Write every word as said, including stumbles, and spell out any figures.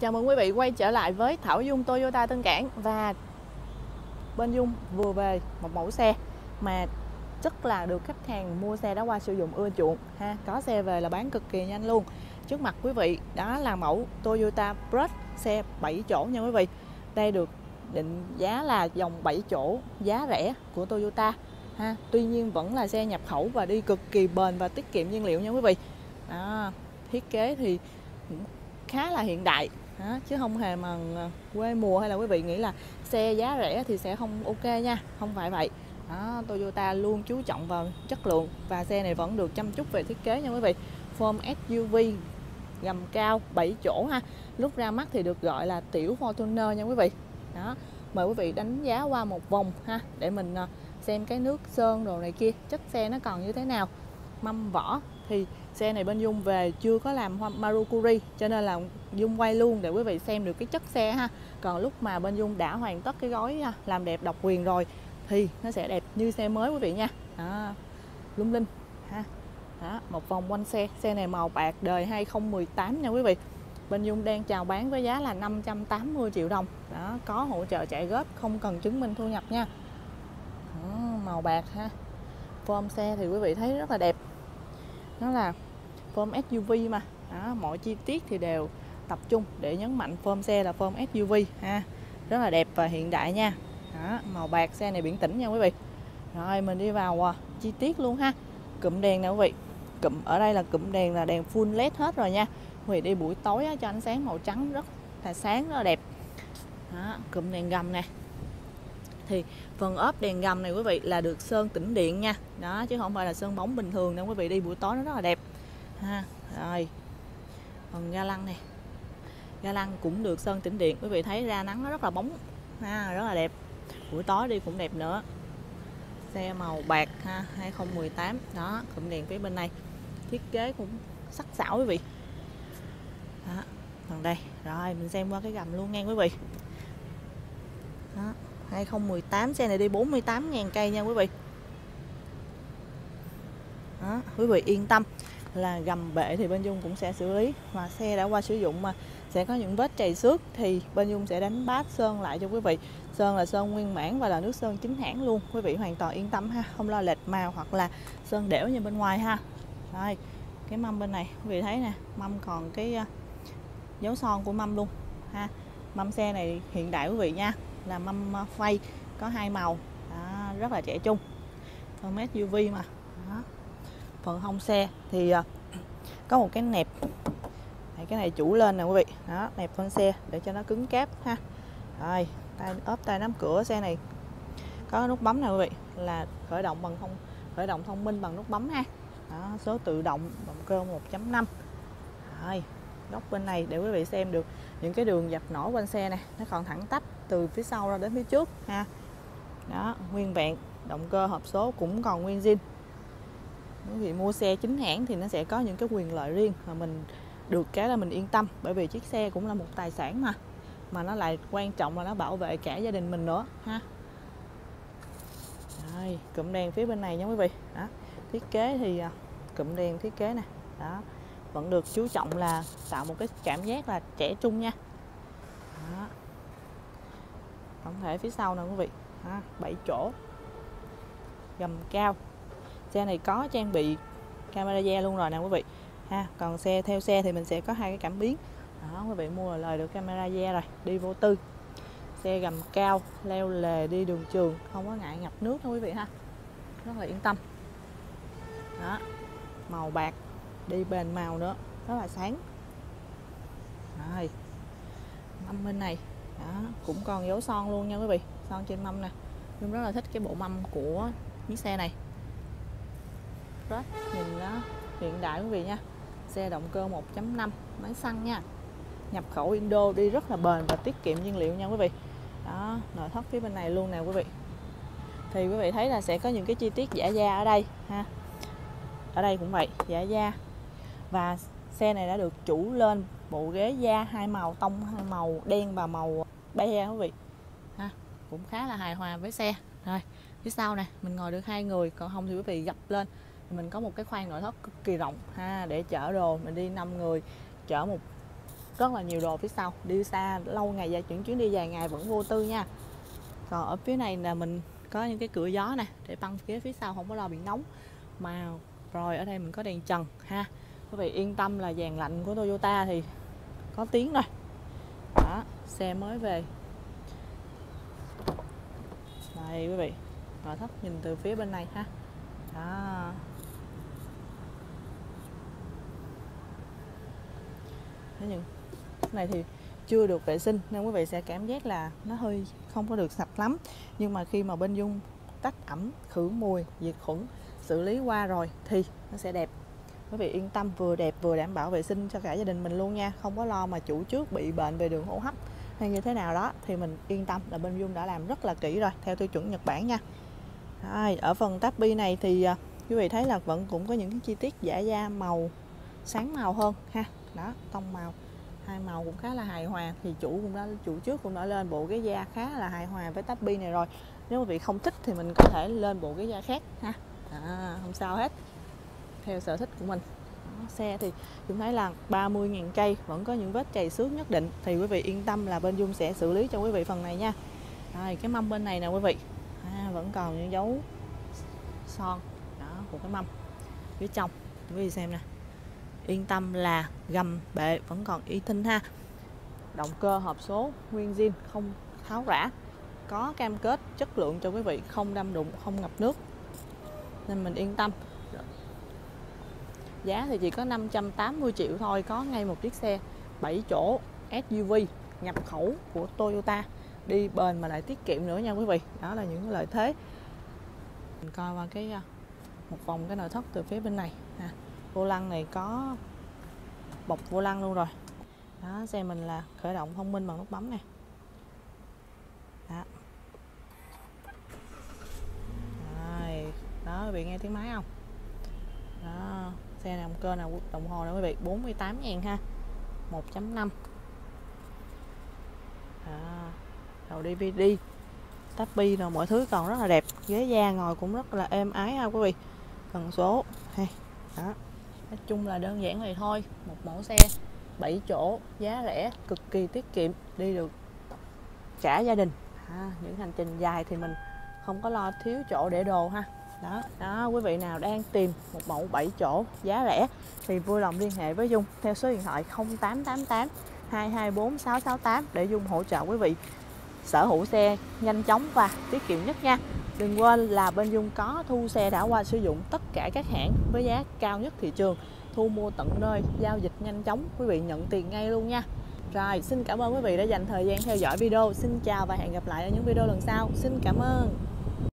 Chào mừng quý vị quay trở lại với Thảo Dung Toyota Tân Cảng. Và bên Dung vừa về một mẫu xe mà rất là được khách hàng mua xe đã qua sử dụng ưa chuộng ha. Có xe về là bán cực kỳ nhanh luôn. Trước mặt quý vị đó là mẫu Toyota Prius xe bảy chỗ nha quý vị. Đây được định giá là dòng bảy chỗ giá rẻ của Toyota ha. Tuy nhiên vẫn là xe nhập khẩu và đi cực kỳ bền và tiết kiệm nhiên liệu nha quý vị. Đó, thiết kế thì cũng khá là hiện đại đó, chứ không hề mà quê mùa hay là quý vị nghĩ là xe giá rẻ thì sẽ không ok nha, không phải vậy đó. Toyota luôn chú trọng vào chất lượng và xe này vẫn được chăm chút về thiết kế nha quý vị. Form ét u vê gầm cao bảy chỗ ha, lúc ra mắt thì được gọi là tiểu Fortuner nha quý vị. Đó, mời quý vị đánh giá qua một vòng ha để mình xem cái nước sơn đồ này kia, chất xe nó còn như thế nào. Mâm vỏ thì xe này bên Dung về chưa có làm Marukuri, cho nên là Dung quay luôn để quý vị xem được cái chất xe ha. Còn lúc mà bên Dung đã hoàn tất cái gói ha, làm đẹp độc quyền rồi thì nó sẽ đẹp như xe mới quý vị nha. Đó, lung linh ha. Đó, một vòng quanh xe. Xe này màu bạc đời hai không một tám nha quý vị. Bên Dung đang chào bán với giá là năm trăm tám mươi triệu đồng. Đó, có hỗ trợ chạy góp, không cần chứng minh thu nhập nha. Đó, màu bạc ha. Form xe thì quý vị thấy rất là đẹp. Nó là form ét u vê mà. Đó, mọi chi tiết thì đều tập trung để nhấn mạnh form xe là form ét u vê ha. Rất là đẹp và hiện đại nha. Đó, màu bạc, xe này biển tĩnh nha quý vị. Rồi mình đi vào uh, chi tiết luôn ha. Cụm đèn nè quý vị. Cụm ở đây là cụm đèn là đèn full led hết rồi nha. Quý vị đi buổi tối á, cho ánh sáng màu trắng rất là sáng, rất là đẹp. Đó, cụm đèn gầm nè. Thì phần ốp đèn gầm này quý vị là được sơn tĩnh điện nha. Đó, chứ không phải là sơn bóng bình thường đâu quý vị, đi buổi tối nó rất là đẹp ha. Rồi phần ga lăng này, ga lăng cũng được sơn tĩnh điện, quý vị thấy ra nắng nó rất là bóng ha, rất là đẹp, buổi tối đi cũng đẹp nữa. Xe màu bạc ha, hai không một tám. Đó, cụm đèn phía bên này thiết kế cũng sắc sảo quý vị. Đó, phần đây. Rồi mình xem qua cái gầm luôn nha quý vị. Đó, hai không một tám, xe này đi bốn mươi tám nghìn cây nha quý vị. Đó, quý vị yên tâm là gầm bệ thì bên Dung cũng sẽ xử lý, và xe đã qua sử dụng mà sẽ có những vết trầy xước thì bên Dung sẽ đánh bát sơn lại cho quý vị. Sơn là sơn nguyên mãn và là nước sơn chính hãng luôn, quý vị hoàn toàn yên tâm ha, không lo lệch màu hoặc là sơn đẽo như bên ngoài ha. Rồi cái mâm bên này quý vị thấy nè, mâm còn cái uh, dấu son của mâm luôn ha. Mâm xe này hiện đại quý vị nha, là mâm uh, phay có hai màu. Đó, rất là trẻ trung, form ét u vê mà. Đó. Phần hông xe thì uh, có một cái nẹp, cái này chủ lên nè quý vị. Đó, nẹp phần xe để cho nó cứng cáp ha. Rồi tay ốp tay nắm cửa, xe này có nút bấm nè quý vị, là khởi động bằng thông khởi động thông minh bằng nút bấm ha. Đó, số tự động, động cơ một chấm năm. Rồi góc bên này để quý vị xem được những cái đường dập nổi quanh xe này, nó còn thẳng tắp từ phía sau ra đến phía trước ha. Đó, nguyên vẹn, động cơ hộp số cũng còn nguyên zin. Quý vị mua xe chính hãng thì nó sẽ có những cái quyền lợi riêng, mà mình được cái là mình yên tâm, bởi vì chiếc xe cũng là một tài sản mà mà nó lại quan trọng là nó bảo vệ cả gia đình mình nữa ha. Rồi cụm đèn phía bên này nha quý vị. Đó, thiết kế thì cụm đèn thiết kế nè, đó vẫn được chú trọng là tạo một cái cảm giác là trẻ trung nha. Đó, tổng thể phía sau nè quý vị, bảy chỗ gầm cao. Xe này có trang bị camera da luôn rồi nè quý vị ha. Còn xe theo xe thì mình sẽ có hai cái cảm biến. Đó, quý vị mua là lời được camera da rồi, đi vô tư. Xe gầm cao, leo lề đi đường trường, không có ngại ngập nước đâu quý vị ha, rất là yên tâm. Đó, màu bạc, đi bền màu nữa, rất là sáng. Rồi mâm bên này, đó cũng còn dấu son luôn nha quý vị, son trên mâm nè. Mình rất là thích cái bộ mâm của chiếc xe này, rất nhìn nó hiện đại quý vị nha. Xe động cơ một chấm năm, máy xăng nha, nhập khẩu Indo, đi rất là bền và tiết kiệm nhiên liệu nha quý vị. Đó, nội thất phía bên này luôn nè quý vị. Thì quý vị thấy là sẽ có những cái chi tiết giả da ở đây ha. Ở đây cũng vậy, giả da. Và xe này đã được chủ lên bộ ghế da hai màu tông, hai màu đen và màu be quý vị ha, cũng khá là hài hòa với xe. Rồi phía sau nè, mình ngồi được hai người, còn không thì quý vị gập lên mình có một cái khoang nội thất cực kỳ rộng ha, để chở đồ. Mình đi năm người chở một rất là nhiều đồ phía sau, đi xa lâu ngày dài, chuyển chuyến đi dài ngày vẫn vô tư nha. Còn ở phía này là mình có những cái cửa gió nè để băng ghế phía sau không có lo bị nóng. Mà rồi ở đây mình có đèn trần ha. Quý vị yên tâm là dàn lạnh của Toyota thì có tiếng rồi. Đó, xe mới về. Đây quý vị, nội thất nhìn từ phía bên này ha. Đó. Thế nhưng cái này thì chưa được vệ sinh nên quý vị sẽ cảm giác là nó hơi không có được sạch lắm. Nhưng mà khi mà bên Dung tách ẩm, khử mùi, diệt khuẩn, xử lý qua rồi thì nó sẽ đẹp. Quý vị yên tâm, vừa đẹp vừa đảm bảo vệ sinh cho cả gia đình mình luôn nha. Không có lo mà chủ trước bị bệnh về đường hô hấp hay như thế nào đó thì mình yên tâm là bên Dung đã làm rất là kỹ rồi, theo tiêu chuẩn Nhật Bản nha. Rồi, ở phần táp bi này thì quý vị thấy là vẫn cũng có những cái chi tiết giả da màu sáng màu hơn ha. Đó, tông màu hai màu cũng khá là hài hòa. Thì chủ cũng đã chủ trước cũng đã lên bộ ghế da khá là hài hòa với táp bi này rồi. Nếu quý vị không thích thì mình có thể lên bộ ghế da khác ha. À, không sao hết, theo sở thích của mình. Đó, xe thì chúng thấy là ba mươi nghìn cây, vẫn có những vết chày xước nhất định thì quý vị yên tâm là bên Dung sẽ xử lý cho quý vị phần này nha. Rồi, cái mâm bên này nè quý vị, à, vẫn còn những dấu son đó của cái mâm phía trong, quý vị xem nè. Yên tâm là gầm bệ vẫn còn y tinh ha. Động cơ hộp số nguyên zin, không tháo rã, có cam kết chất lượng cho quý vị, không đâm đụng, không ngập nước, nên mình yên tâm. Giá thì chỉ có năm trăm tám mươi triệu thôi, có ngay một chiếc xe bảy chỗ ét u vê nhập khẩu của Toyota, đi bền mà lại tiết kiệm nữa nha quý vị. Đó là những lợi thế. Mình coi qua cái một vòng cái nội thất từ phía bên này ha. Vô lăng này có bọc vô lăng luôn rồi. Đó, xe mình là khởi động thông minh bằng nút bấm nè. Đó. Rồi, đó quý vị nghe tiếng máy không? Đó, xe này động cơ nào đồng hồ nè quý vị, bốn mươi tám ngàn ha, một chấm năm. Đầu đê vê đê, táp bi rồi mọi thứ còn rất là đẹp, ghế da ngồi cũng rất là êm ái ha quý vị. Cần số hay đó, nói chung là đơn giản vậy thôi. Một mẫu xe bảy chỗ giá rẻ, cực kỳ tiết kiệm, đi được cả gia đình. À, những hành trình dài thì mình không có lo thiếu chỗ để đồ ha. Đó, đó quý vị nào đang tìm một mẫu bảy chỗ giá rẻ thì vui lòng liên hệ với Dung theo số điện thoại không tám tám tám hai hai bốn sáu sáu tám để Dung hỗ trợ quý vị sở hữu xe nhanh chóng và tiết kiệm nhất nha. Đừng quên là bên Dung có thu xe đã qua sử dụng tất cả các hãng với giá cao nhất thị trường, thu mua tận nơi, giao dịch nhanh chóng, quý vị nhận tiền ngay luôn nha. Rồi, xin cảm ơn quý vị đã dành thời gian theo dõi video. Xin chào và hẹn gặp lại ở những video lần sau. Xin cảm ơn.